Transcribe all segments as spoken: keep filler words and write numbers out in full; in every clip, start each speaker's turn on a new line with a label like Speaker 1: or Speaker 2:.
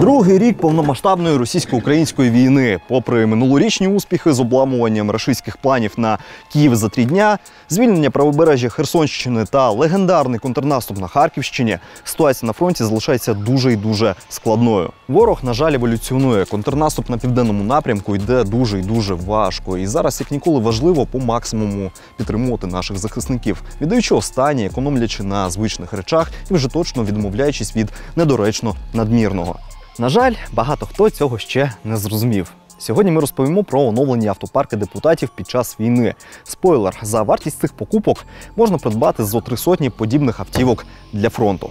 Speaker 1: Другий рік повномасштабної російсько-української війни. Попри минулорічні успіхи з обламуванням рашистських планів на Київ за три дня, звільнення правобережжя Херсонщини та легендарний контрнаступ на Харківщині, ситуація на фронті залишається дуже і дуже складною. Ворог, на жаль, еволюціонує. Контрнаступ на південному напрямку йде дуже і дуже важко. І зараз, як ніколи, важливо по максимуму підтримувати наших захисників, віддаючи останнє, економлячи на звичних речах і вже точно відмовляючись від недоречно надмірного. На жаль, багато хто цього ще не зрозумів. Сьогодні ми розповімо про оновлені автопарки депутатів під час війни. Спойлер, за вартість цих покупок можна придбати зо три сотні подібних автівок для фронту.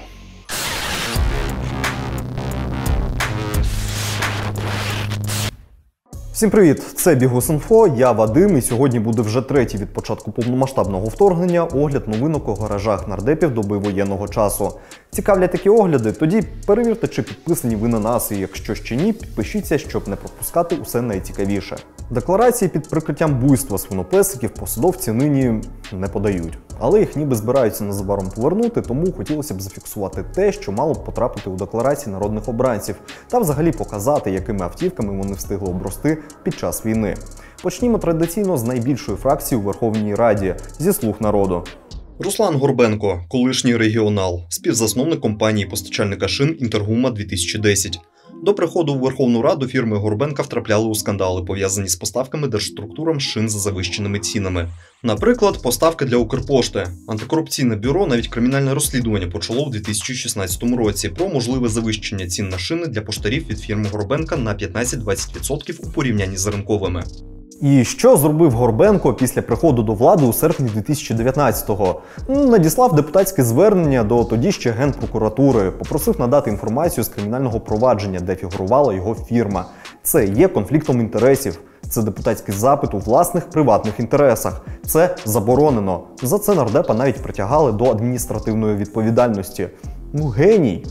Speaker 1: Всім привіт! Це Бігус.Інфо, я Вадим, і сьогодні буде вже третій від початку повномасштабного вторгнення огляд новинок у гаражах нардепів доби воєнного часу. Цікавлять такі огляди? Тоді перевірте, чи підписані ви на нас, і якщо ще ні, підпишіться, щоб не пропускати усе найцікавіше. Декларації під прикриттям буйства свинопесиків посадовці нині не подають. Але їх ніби збираються незабаром повернути, тому хотілося б зафіксувати те, що мало б потрапити у декларації народних обранців, та взагалі показати, якими автівками вони встигли обрости під час війни. Почнімо традиційно з найбільшої фракції у Верховній Раді – зі «Слуг народу». Руслан Горбенко, колишній регіонал, співзасновник компанії-постачальника шин «Інтергума дві тисячі десять». До приходу у Верховну Раду фірми Горбенка втрапляли у скандали, пов'язані з поставками держструктурам шин за завищеними цінами. Наприклад, поставки для Укрпошти. Антикорупційне бюро навіть кримінальне розслідування почало у дві тисячі шістнадцятому році про можливе завищення цін на шини для поштарів від фірми Горбенка на п'ятнадцять-двадцять відсотків у порівнянні з ринковими. І що зробив Горбенко після приходу до влади у серпні дві тисячі дев'ятнадцятого? Надіслав депутатське звернення до тоді ще Генпрокуратури, попросив надати інформацію з кримінального провадження, де фігурувала його фірма. Це є конфліктом інтересів. Це депутатський запит у власних приватних інтересах. Це заборонено. За це нардепа навіть притягали до адміністративної відповідальності. Ну, геній!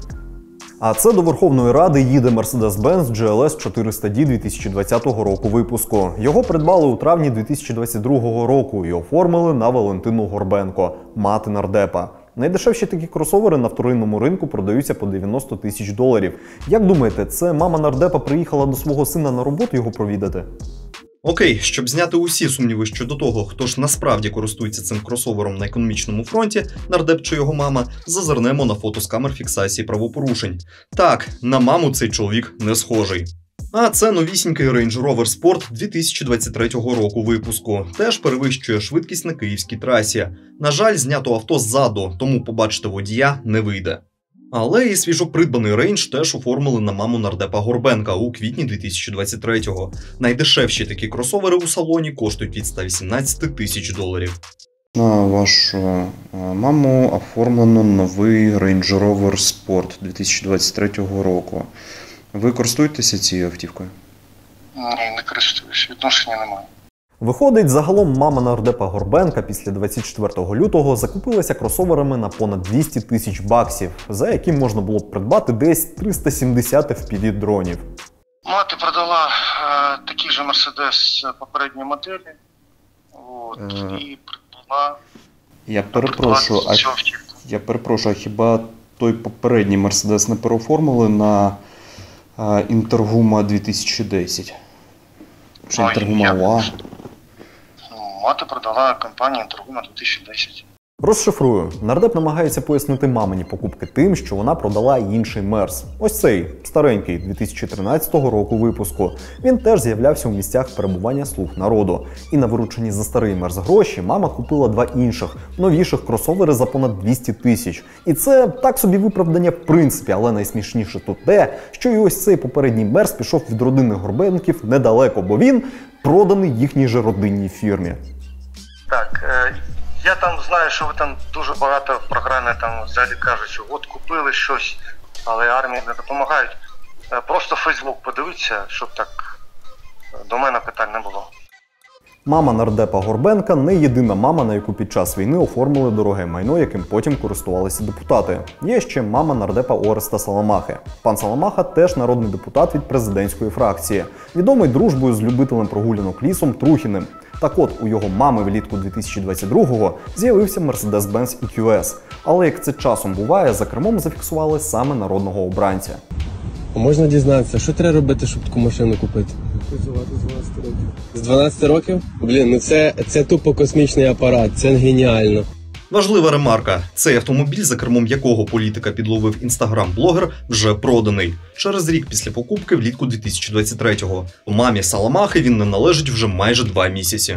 Speaker 1: А це до Верховної Ради їде Mercedes-Benz джі ел ес чотириста ді дві тисячі двадцятого року випуску. Його придбали у травні дві тисячі двадцять другого року і оформили на Валентину Горбенко, мати нардепа. Найдешевші такі кросовери на вторинному ринку продаються по дев'яносто тисяч доларів. Як думаєте, це мама нардепа приїхала до свого сина на роботу його провідати? Окей, щоб зняти усі сумніви щодо того, хто ж насправді користується цим кросовером на економічному фронті, нардеп чи його мама, зазирнемо на фото з камер фіксації правопорушень. Так, на маму цей чоловік не схожий. А це новісінький Range Rover Sport дві тисячі двадцять третього року випуску. Теж перевищує швидкість на київській трасі. На жаль, знято авто ззаду, тому побачити водія не вийде. Але і свіжопридбаний Range теж оформили на маму нардепа Горбенка у квітні дві тисячі двадцять третього. Найдешевші такі кросовери у салоні коштують від ста вісімнадцяти тисяч доларів.
Speaker 2: На вашу маму оформлено новий Range Rover Sport дві тисячі двадцять третього року. Ви користуєтеся цією автівкою?
Speaker 3: Ні, не користуюсь, відношення немає.
Speaker 1: Виходить, загалом мама нардепа Горбенка після двадцять четвертого лютого закупилася кросоверами на понад двісті тисяч баксів, за які можна було б придбати десь триста сімдесят еф пі ві-дронів.
Speaker 3: Мати продала е, такий же Мерседес попередньої моделі, от, е... і придбала...
Speaker 2: Я перепрошую, а, я перепрошую, а хіба той попередній Мерседес не переоформили на е, Інтергума дві тисячі десять? Чи Інтергума УА?
Speaker 3: Мати продала компанію Інтергума дві тисячі десять.
Speaker 1: Розшифрую. Нардеп намагається пояснити мамині покупки тим, що вона продала інший Мерс. Ось цей, старенький, дві тисячі тринадцятого року випуску. Він теж з'являвся у місцях перебування «Слуг народу». І на виручені за старий Мерс гроші мама купила два інших, новіших кросовери за понад двісті тисяч. І це так собі виправдання в принципі, але найсмішніше тут те, що і ось цей попередній Мерс пішов від родини Горбенків недалеко, бо він проданий їхній же родинній фірмі.
Speaker 3: Так, е... я там знаю, що ви там дуже багато в програмі там взагалі кажуть, що от купили щось, але армії не допомагають. Просто Фейсбук подивіться, щоб так до мене питань не було.
Speaker 1: Мама нардепа Горбенка не єдина мама, на яку під час війни оформили дороге майно, яким потім користувалися депутати. Є ще мама нардепа Ореста Саламахи. Пан Саламаха теж народний депутат від президентської фракції, відомий дружбою з любителем прогулянок лісом Трухіним. Так от, у його мами влітку дві тисячі двадцять другого з'явився Mercedes-Benz і кю ес. Але як це часом буває, за кермом зафіксували саме народного обранця.
Speaker 4: А можна дізнатися, що треба робити, щоб таку машину купити?
Speaker 5: Працювати з дванадцяти років.
Speaker 4: З дванадцяти років? Блін, ну це, це тупо космічний апарат, це геніально.
Speaker 1: Важлива ремарка. Цей автомобіль, за кермом якого політика підловив інстаграм-блогер, вже проданий. Через рік після покупки влітку дві тисячі двадцять третього. Мамі Саламахи він не належить вже майже два місяці.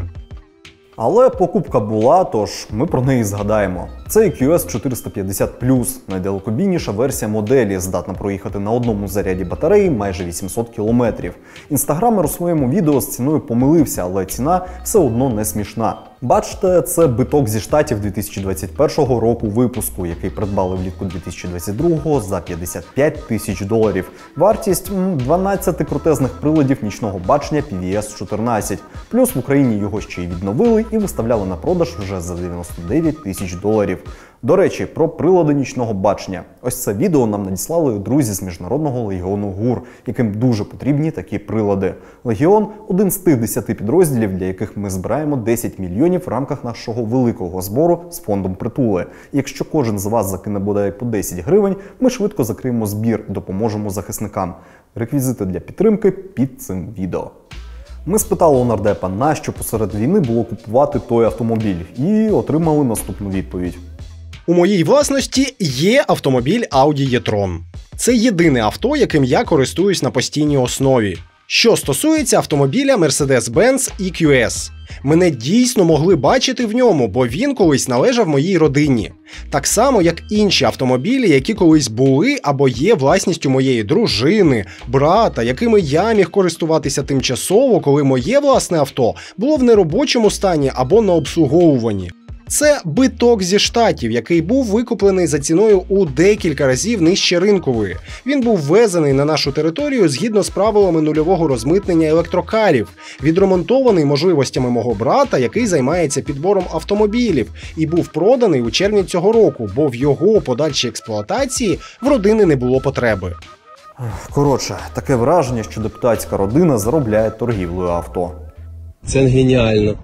Speaker 1: Але покупка була, тож ми про неї згадаємо. Це і кью ес чотириста п'ятдесят плюс, найдалекобійніша версія моделі, здатна проїхати на одному заряді батареї майже вісімсот кілометрів. Інстаграмер у своєму відео з ціною помилився, але ціна все одно не смішна. Бачите, це биток зі Штатів дві тисячі двадцять першого року випуску, який придбали влітку дві тисячі двадцять другого за п'ятдесят п'ять тисяч доларів. Вартість дванадцять крутезних приладів нічного бачення пі ві ес чотирнадцять. Плюс в Україні його ще й відновили і виставляли на продаж вже за дев'яносто дев'ять тисяч доларів. До речі, про прилади нічного бачення. Ось це відео нам надіслали друзі з Міжнародного легіону ГУР, яким дуже потрібні такі прилади. Легіон – один з тих десяти підрозділів, для яких ми збираємо десять мільйонів в рамках нашого великого збору з фондом «Притули». І якщо кожен з вас закине бодай по десять гривень, ми швидко закриємо збір і допоможемо захисникам. Реквізити для підтримки під цим відео. Ми спитали у нардепа, нащо посеред війни було купувати той автомобіль, і отримали наступну відповідь.
Speaker 6: У моїй власності є автомобіль Audi e-tron. Це єдине авто, яким я користуюсь на постійній основі. Що стосується автомобіля Mercedes-Benz і кью ес. Мене дійсно могли бачити в ньому, бо він колись належав моїй родині. Так само, як інші автомобілі, які колись були або є власністю моєї дружини, брата, якими я міг користуватися тимчасово, коли моє власне авто було в неробочому стані або на обслуговуванні. Це биток зі Штатів, який був викуплений за ціною у декілька разів нижче ринкової. Він був ввезений на нашу територію згідно з правилами нульового розмитнення електрокарів, відремонтований можливостями мого брата, який займається підбором автомобілів, і був проданий у червні цього року, бо в його подальшій експлуатації в родини не було потреби.
Speaker 1: Коротше, таке враження, що депутатська родина заробляє торгівлею авто.
Speaker 4: Це геніально.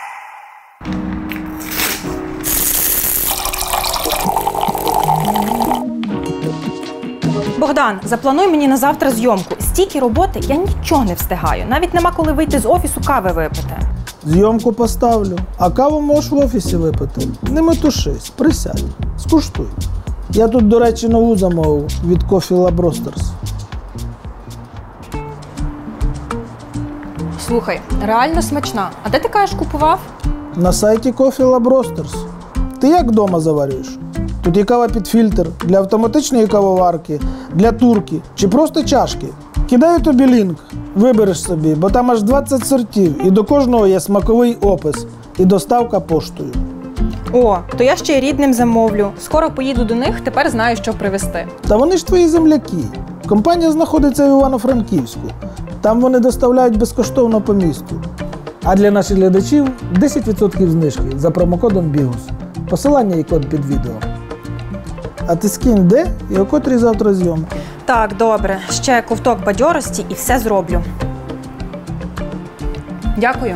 Speaker 7: Богдан, заплануй мені на завтра зйомку. Стільки роботи, я нічого не встигаю. Навіть нема коли вийти з офісу кави випити.
Speaker 5: Зйомку поставлю, а каву можеш в офісі випити. Не метушись, присядь, скуштуй. Я тут, до речі, нову замовив від Coffee Lab Roasters.
Speaker 7: Слухай, реально смачна. А де ти кажеш, купував?
Speaker 5: На сайті Coffee Lab Roasters. Ти як вдома заварюєш? Тут є кава під фільтр, для автоматичної кавоварки, для турки чи просто чашки. Кидаю тобі лінк, вибереш собі, бо там аж двадцять сортів і до кожного є смаковий опис і доставка поштою.
Speaker 7: О, то я ще й рідним замовлю. Скоро поїду до них, тепер знаю, що привезти.
Speaker 5: Та вони ж твої земляки. Компанія знаходиться в Івано-Франківську. Там вони доставляють безкоштовно по місту. А для наших глядачів десять відсотків знижки за промокодом бігус. Посилання і код під відео. А ти скинь де і о котрій завтра зйомка.
Speaker 7: Так, добре. Ще ковток бадьорості і все зроблю. Дякую.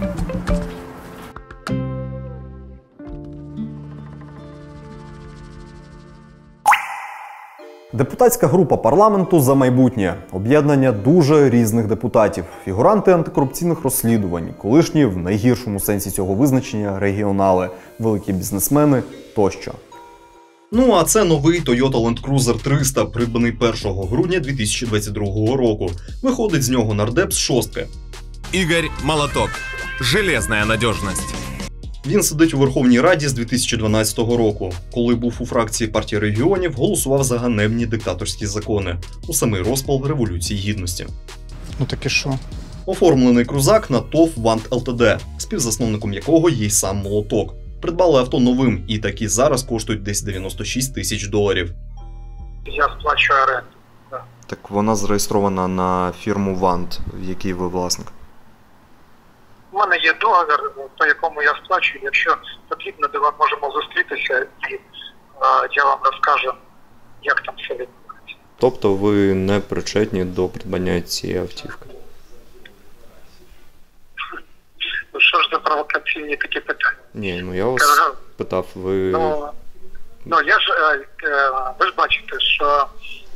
Speaker 1: Депутатська група парламенту «За майбутнє» – об'єднання дуже різних депутатів, фігуранти антикорупційних розслідувань, колишні в найгіршому сенсі цього визначення регіонали, великі бізнесмени тощо. Ну а це новий Toyota Land Cruiser триста, придбаний першого грудня дві тисячі двадцять другого року. Виходить з нього нардеп з шостки.
Speaker 8: Игорь Молоток. Железная надежность.
Speaker 1: Він сидить у Верховній Раді з дві тисячі дванадцятого року. Коли був у фракції партії регіонів, голосував за ганебні диктаторські закони. У самий розпал Революції Гідності.
Speaker 9: Ну так і що?
Speaker 1: Оформлений крузак на ТОВ «Вант ЛТД», співзасновником якого є й сам Молоток. Придбали авто новим, і такі зараз коштують десь дев'яносто шість тисяч доларів.
Speaker 3: Я сплачую оренду.
Speaker 2: Так вона зареєстрована на фірму «Вант», в якій ви власник.
Speaker 3: У мене є договір, по якому я сплачую. Якщо потрібно, то ми можемо зустрітися і е, я вам розкажу, як там все відбувається.
Speaker 2: Тобто ви не причетні до придбання цієї автівки?
Speaker 3: Ну що ж за провокаційні такі питання?
Speaker 2: Ні, ну я вас
Speaker 3: Кажу,
Speaker 2: питав, ви...
Speaker 3: Ну, ну я ж, е, е, ви ж бачите, що значить,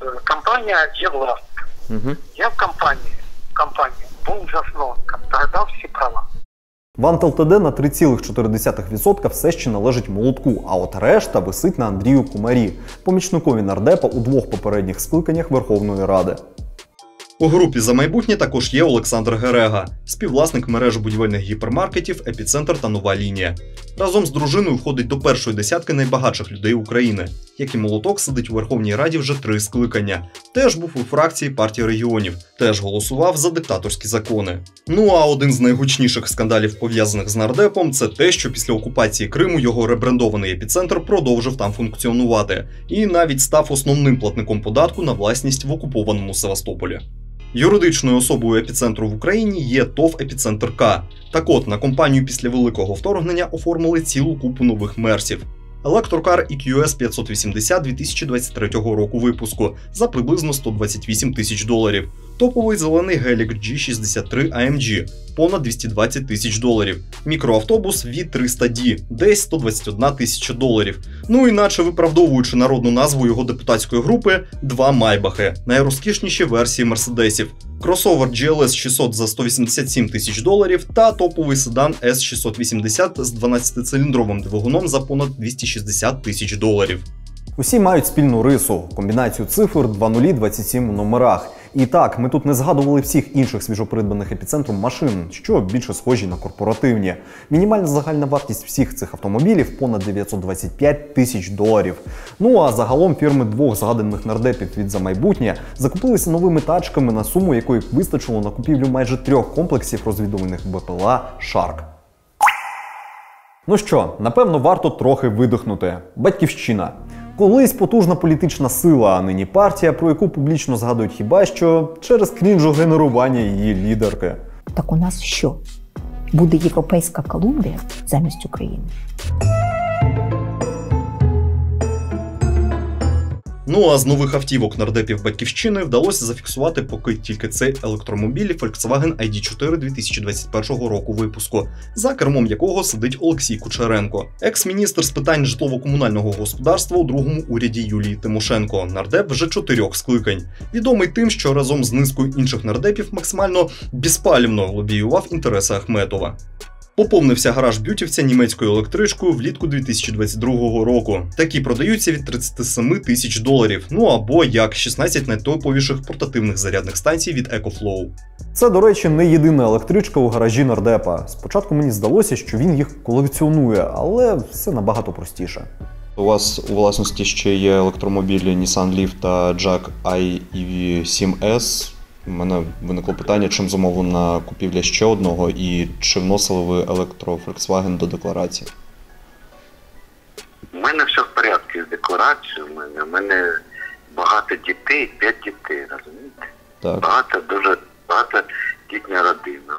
Speaker 3: компания є власником.
Speaker 2: Угу.
Speaker 3: Я в компанії, в компанії був засновником, передав всі права.
Speaker 1: Вант Ел Те Де на три цілих чотири десятих відсотка все ще належить Молотку, а от решта висить на Андрію Кумарі, помічникові нардепа у двох попередніх скликаннях Верховної Ради.
Speaker 6: У групі «За майбутнє» також є Олександр Герега, співвласник мережі будівельних гіпермаркетів «Епіцентр» та «Нова лінія». Разом з дружиною входить до першої десятки найбагатших людей України. Як і Молоток, сидить у Верховній Раді вже три скликання. Теж був у фракції партії регіонів, теж голосував за диктаторські закони. Ну а один з найгучніших скандалів, пов'язаних з нардепом, це те, що після окупації Криму його ребрендований «Епіцентр» продовжив там функціонувати. І навіть став основним платником податку на власність в окупованому Севастополі. Юридичною особою «Епіцентру» в Україні є ТОВ «Епіцентр К». Так от, на компанію після великого вторгнення оформили цілу купу нових мерсів. Електрокар І Кью Ес п'ятсот вісімдесят дві тисячі двадцять третього року випуску за приблизно сто двадцять вісім тисяч доларів. Топовий зелений гелік Джі шістдесят три А Ем Джі – понад двісті двадцять тисяч доларів. Мікроавтобус Ві триста Ді – десь сто двадцять одна тисяча доларів. Ну і наче виправдовуючи народну назву його депутатської групи, два майбахи – найрозкішніші версії мерседесів. Кросовер Джі Ел Ес шістсот за сто вісімдесят сім тисяч доларів та топовий седан Ес шістсот вісімдесят з дванадцятициліндровим двигуном за понад двісті шістдесят тисяч доларів.
Speaker 1: Усі мають спільну рису – комбінацію цифр два нулі двадцять сім у номерах. І так, ми тут не згадували всіх інших свіжопридбаних «Епіцентром» машин, що більше схожі на корпоративні. Мінімальна загальна вартість всіх цих автомобілів – понад дев'ятсот двадцять п'ять тисяч доларів. Ну а загалом фірми двох згаданих нардепів від «За майбутнє» закупилися новими тачками, на суму якої вистачило на купівлю майже трьох комплексів розвідувальних Бе Пе Ел А «Шарк». Ну що, напевно, варто трохи видихнути. Батьківщина. Колись потужна політична сила, а нині партія, про яку публічно згадують хіба що через крінжогенерування її лідерки.
Speaker 9: Так у нас що? Буде європейська Колумбія замість України?
Speaker 6: Ну а з нових автівок нардепів Батьківщини вдалося зафіксувати поки тільки цей електромобіль Volkswagen Ай Ді чотири дві тисячі двадцять першого року випуску, за кермом якого сидить Олексій Кучеренко, екс-міністр з питань житлово-комунального господарства у другому уряді Юлії Тимошенко, нардеп вже чотирьох скликань. Відомий тим, що разом з низкою інших нардепів максимально безпалівно лобіював інтереси Ахметова. Поповнився гараж б'ютівця німецькою електричкою влітку дві тисячі двадцять другого року. Такі продаються від тридцять сім тисяч доларів, ну або як шістнадцять найтоповіших портативних зарядних станцій від EcoFlow.
Speaker 1: Це, до речі, не єдина електричка у гаражі нардепа. Спочатку мені здалося, що він їх колекціонує, але все набагато простіше.
Speaker 2: У вас у власності ще є електромобілі Nissan Leaf та Jag Ай І сім Ес. У мене виникло питання, чим замовлена купівля ще одного і чи вносили ви електро Volkswagen до декларації?
Speaker 10: У мене все в порядку з декларацією. У мене, у мене багато дітей, п'ять дітей, розумієте?
Speaker 2: Так.
Speaker 10: Багато, дуже багато дітня родина.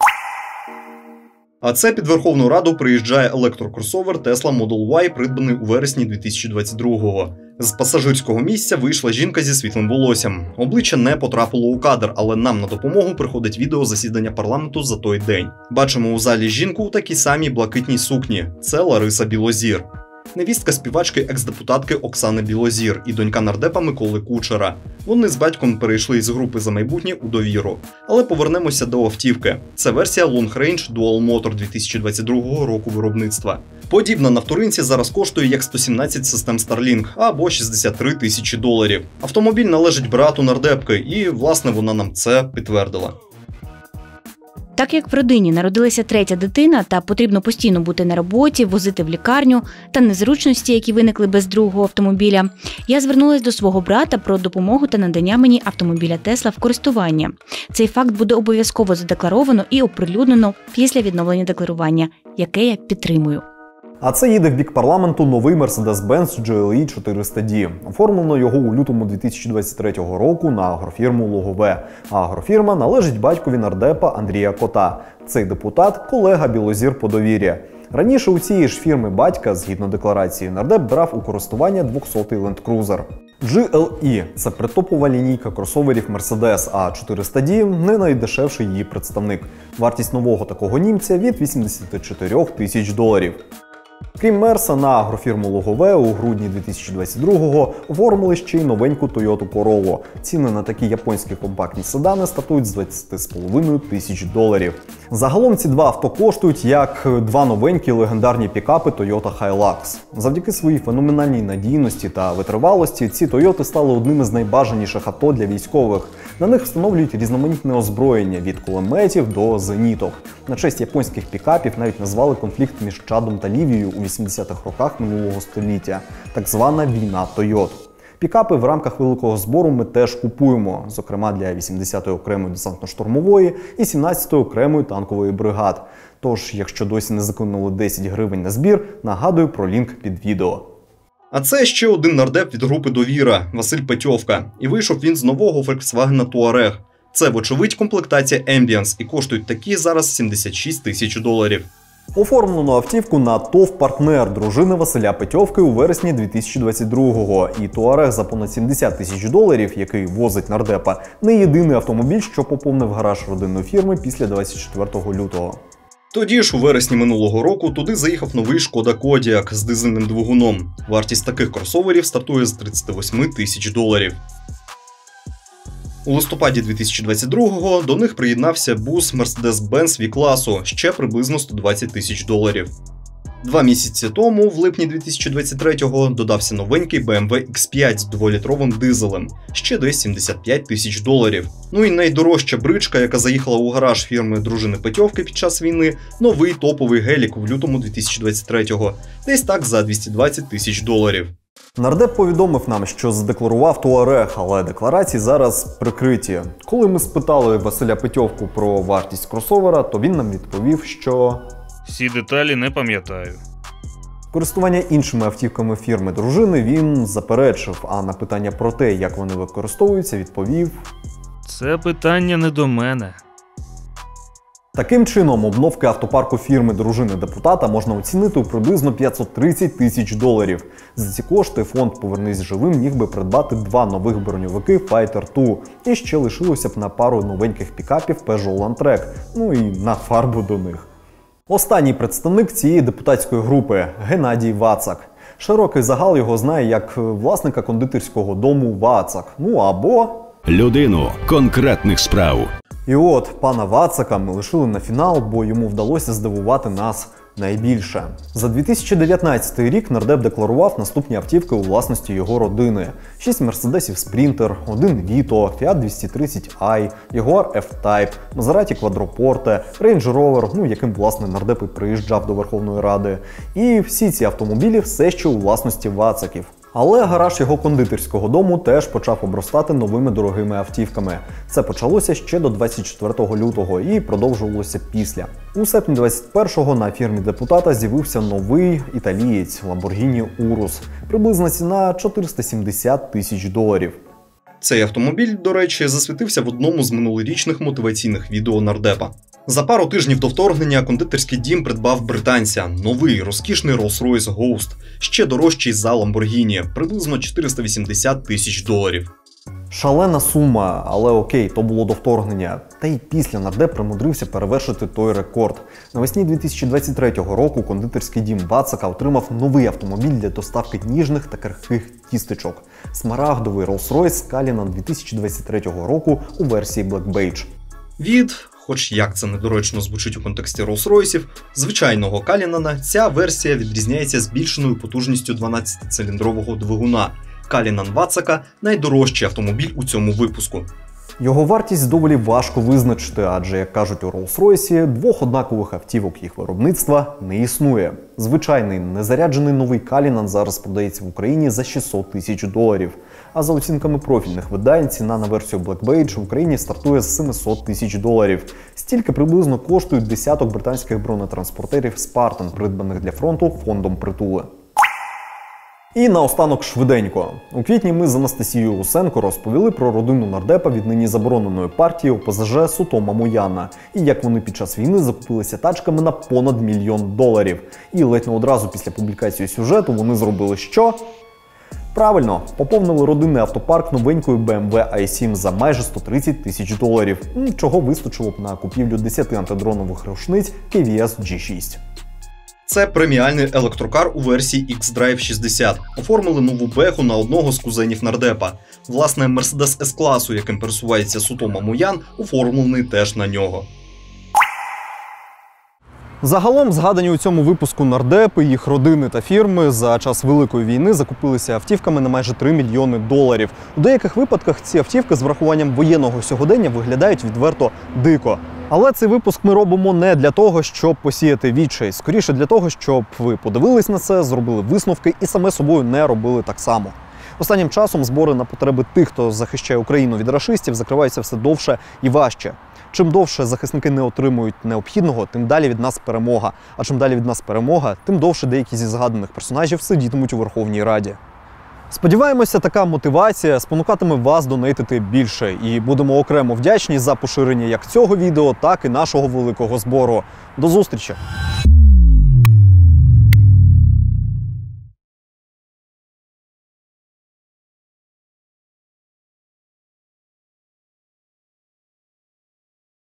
Speaker 6: А це під Верховну Раду приїжджає електрокросовер Tesla Model Y, придбаний у вересні дві тисячі двадцять другого. З пасажирського місця вийшла жінка зі світлим волоссям. Обличчя не потрапило у кадр, але нам на допомогу приходить відео засідання парламенту за той день. Бачимо у залі жінку у такій самій блакитній сукні. Це Лариса Білозір. Невістка співачки екс-депутатки Оксани Білозір і донька нардепа Миколи Кучера. Вони з батьком перейшли з групи «За майбутнє» у «Довіру». Але повернемося до автівки. Це версія Long Range Dual Motor дві тисячі двадцять другого року виробництва. Подібна на вторинці зараз коштує як сто сімнадцять систем Starlink або шістдесят три тисячі доларів. Автомобіль належить брату нардепки і, власне, вона нам це підтвердила.
Speaker 11: Так як в родині народилася третя дитина та потрібно постійно бути на роботі, возити в лікарню та незручності, які виникли без другого автомобіля, я звернулася до свого брата про допомогу та надання мені автомобіля Tesla в користування. Цей факт буде обов'язково задекларовано і оприлюднено після відновлення декларування, яке я підтримую.
Speaker 1: А це їде в бік парламенту новий Mercedes-Benz Джі Ел І чотириста Ді. Оформлено його у лютому дві тисячі двадцять третього року на агрофірму Логове. А агрофірма належить батькові нардепа Андрія Кота. Цей депутат – колега Білозір по довір'я. Раніше у цієї ж фірми батька, згідно декларації, нардеп брав у користування двохсотий Land Cruiser. Джі Ел І – це притопова лінійка кросоверів Mercedes, а чотириста Ді – не найдешевший її представник. Вартість нового такого німця від вісімдесят чотири тисяч доларів. Крім Мерса, на агрофірму Логове у грудні дві тисячі двадцять другого оформили ще й новеньку Toyota Corolla. Ціни на такі японські компактні седани стартують з двадцяти з половиною тисяч доларів. Загалом ці два авто коштують як два новенькі легендарні пікапи Toyota Hilux. Завдяки своїй феноменальній надійності та витривалості ці Toyota стали одним із найбажаніших авто для військових. На них встановлюють різноманітне озброєння від кулеметів до зеніток. На честь японських пікапів навіть назвали конфлікт між Чадом та Лівією у вісімдесятих роках минулого століття – так звана війна Тойот. Пікапи в рамках великого збору ми теж купуємо, зокрема для вісімдесятої окремої десантно-штурмової і сімнадцятої окремої танкової бригад. Тож, якщо досі не закинули десять гривень на збір, нагадую про лінк під відео.
Speaker 6: А це ще один нардеп від групи «Довіра» – Василь Петьовка. І вийшов він з нового Volkswagen Touareg. Це, вочевидь, комплектація Ambience, і коштують такі зараз сімдесят шість тисяч доларів.
Speaker 1: Оформлено автівку на ТОВ «Партнер» дружини Василя Петьовки у вересні дві тисячі двадцять другого. І Touareg за понад сімдесят тисяч доларів, який возить нардепа, не єдиний автомобіль, що поповнив гараж родинної фірми після двадцять четвертого лютого.
Speaker 6: Тоді ж у вересні минулого року туди заїхав новий Шкода Кодіак з дизельним двигуном. Вартість таких кросоверів стартує з тридцяти восьми тисяч доларів. У листопаді дві тисячі двадцять другого до них приєднався бус Mercedes-Benz V-класу, ще приблизно сто двадцять тисяч доларів. Два місяці тому, в липні дві тисячі двадцять третього, додався новенький бе ем ве ікс п'ять з дволітровим дизелем, ще десь сімдесят п'ять тисяч доларів. Ну і найдорожча бричка, яка заїхала у гараж фірми дружини Петьовки під час війни, новий топовий гелік в лютому дві тисячі двадцять третього, десь так за двісті двадцять тисяч доларів.
Speaker 1: Нардеп повідомив нам, що задекларував Touareg, але декларації зараз прикриті. Коли ми спитали Василя Петьовку про вартість кросовера, то він нам відповів, що...
Speaker 12: Всі деталі не пам'ятаю.
Speaker 1: Користування іншими автівками фірми дружини він заперечив, а на питання про те, як вони використовуються, відповів...
Speaker 12: Це питання не до мене.
Speaker 1: Таким чином, обновки автопарку фірми дружини депутата можна оцінити у приблизно п'ятсот тридцять тисяч доларів. За ці кошти фонд «Повернись живим» міг би придбати два нових броньовики Fighter два. І ще лишилося б на пару новеньких пікапів Peugeot Landtrek, ну і на фарбу до них. Останній представник цієї депутатської групи – Геннадій Вацак. Широкий загал його знає як власника кондитерського дому Вацак, ну або...
Speaker 13: людину конкретних справ.
Speaker 1: І от пана Вацака ми лишили на фінал, бо йому вдалося здивувати нас найбільше. За дві тисячі дев'ятнадцятий рік нардеп декларував наступні автівки у власності його родини. Шість Мерседесів Спрінтер, один Віто, Фіат двісті тридцять ай, Ягуар F-Type, Мазераті Квадропорте, Рейндж Ровер, ну яким власне нардеп і приїжджав до Верховної Ради. І всі ці автомобілі все ще у власності Вацаків. Але гараж його кондитерського дому теж почав обростати новими дорогими автівками. Це почалося ще до двадцять четвертого лютого і продовжувалося після. У серпні двадцять першого на фірмі депутата з'явився новий італієць Lamborghini Urus. Приблизна ціна чотириста сімдесят тисяч доларів.
Speaker 6: Цей автомобіль, до речі, засвітився в одному з минулорічних мотиваційних відео нардепа. За пару тижнів до вторгнення кондитерський дім придбав британця – новий розкішний Rolls-Royce Ghost, ще дорожчий за Lamborghini, приблизно чотириста вісімдесят тисяч доларів.
Speaker 1: Шалена сума, але окей, то було до вторгнення. Та й після нардеп примудрився перевершити той рекорд. Навесні дві тисячі двадцять третього року кондитерський дім Вацака отримав новий автомобіль для доставки ніжних та крихких тістечок – смарагдовий Rolls-Royce Cullinan дві тисячі двадцять третього року у версії Black Beige.
Speaker 6: Від, хоч як це недоречно звучить у контексті Rolls-Royce'ів, звичайного Калінана, ця версія відрізняється збільшеною потужністю дванадцятициліндрового двигуна. Калінан Вацака – найдорожчий автомобіль у цьому випуску.
Speaker 1: Його вартість доволі важко визначити, адже, як кажуть у Rolls-Royce, двох однакових автівок їх виробництва не існує. Звичайний незаряджений новий Калінан зараз продається в Україні за шістсот тисяч доларів. А за оцінками профільних видань, ціна на версію Black Beige в Україні стартує з сімсот тисяч доларів. Стільки приблизно коштують десяток британських бронетранспортерів Spartan, придбаних для фронту фондом «Притули». І наостанок швиденько. У квітні ми з Анастасією Усенко розповіли про родину нардепа від нині забороненої партії о пе зе же Суто Мамояна. І як вони під час війни закупилися тачками на понад мільйон доларів. І ледь не одразу після публікації сюжету вони зробили що? Правильно, поповнили родинний автопарк новенькою бе ем ве ай сім за майже сто тридцять тисяч доларів, чого вистачило б на купівлю десяти антидронових рушниць кей ві ес джі шість. Це преміальний електрокар у версії X-Drive шістдесят. Оформили нову беху на одного з кузенів нардепа. Власне, Mercedes С-класу, яким пересувається Суто Мамоян, оформлений теж на нього. Загалом, згадані у цьому випуску нардепи, їх родини та фірми за час Великої війни закупилися автівками на майже три мільйони доларів. У деяких випадках ці автівки з врахуванням воєнного сьогодення виглядають відверто дико. Але цей випуск ми робимо не для того, щоб посіяти відчай. Скоріше для того, щоб ви подивились на це, зробили висновки і саме собою не робили так само. Останнім часом збори на потреби тих, хто захищає Україну від рашистів, закриваються все довше і важче. Чим довше захисники не отримують необхідного, тим далі від нас перемога. А чим далі від нас перемога, тим довше деякі зі згаданих персонажів сидітимуть у Верховній Раді. Сподіваємося, така мотивація спонукатиме вас донейтити більше. І будемо окремо вдячні за поширення як цього відео, так і нашого великого збору. До зустрічі!